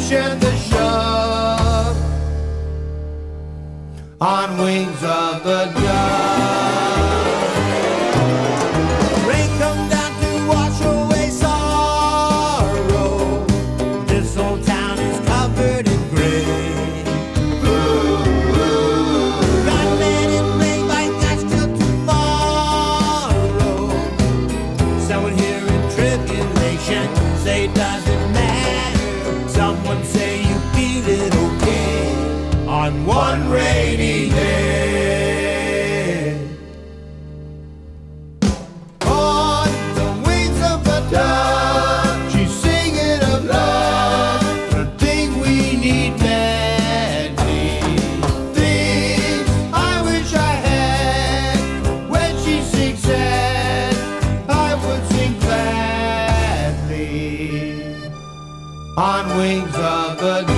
push and the shove on wings of the dove. Rain come down to wash away sorrow. This old town is covered in gray. God let it rain by gosh till tomorrow. Someone here in tribulation say doesn't matter. Someone say you feel it okay on one rainy day. On the wings of a dove, she's singing of love, the thing we need badly. Things I wish I had. When she sings sad, I would sing gladly. On wings of a dove.